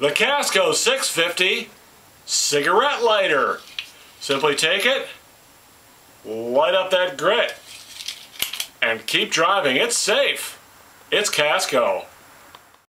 The Casco 650 cigarette lighter. Simply take it, light up that grit, and keep driving. It's safe. It's Casco.